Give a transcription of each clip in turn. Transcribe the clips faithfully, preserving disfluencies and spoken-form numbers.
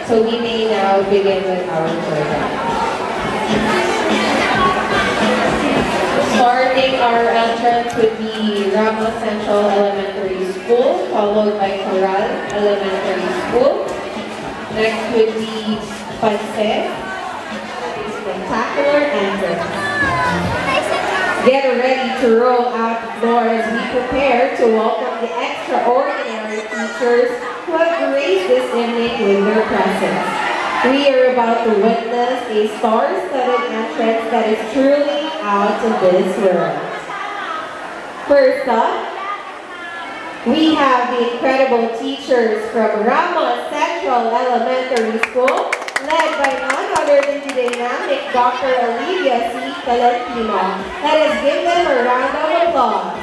So we may now begin with our program. Starting our entrance would be Ramos Central Elementary School, followed by Coral Elementary School. Next would be Panse, spectacular entrance. Get ready to roll outdoors. We prepare to welcome the extraordinary teachers who have graced this evening with their presence. We are about to witness a star-studded entrance that is truly out of this world. First up, we have the incredible teachers from Ramos Central Elementary School, led by none other than the dynamic Doctor Olivia C. Tolentino. Let us give them a round of applause.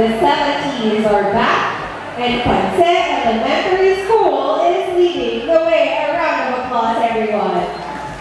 The seventies are back, and Pansett Elementary School is leading the way. A round of applause, everyone.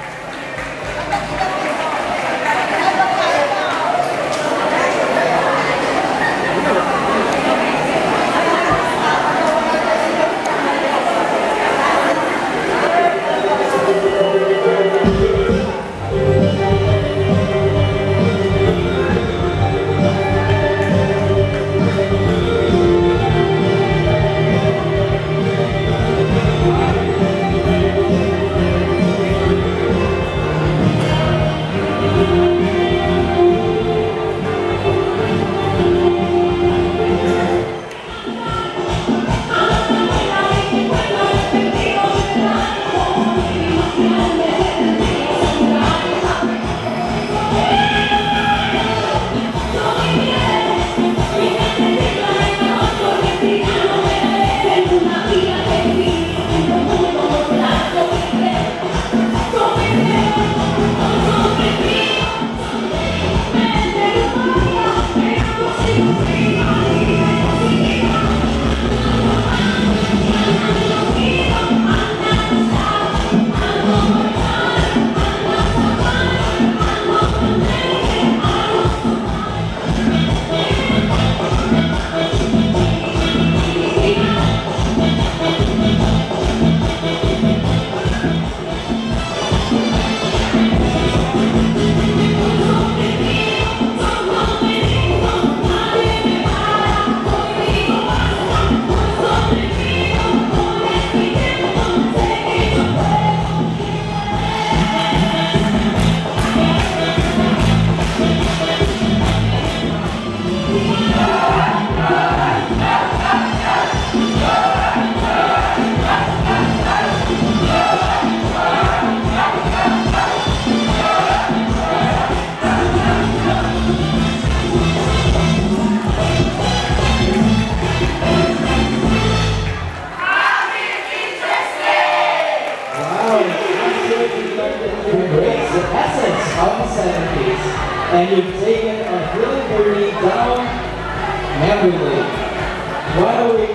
And you've taken a thrilling journey down memory lane. Why don't we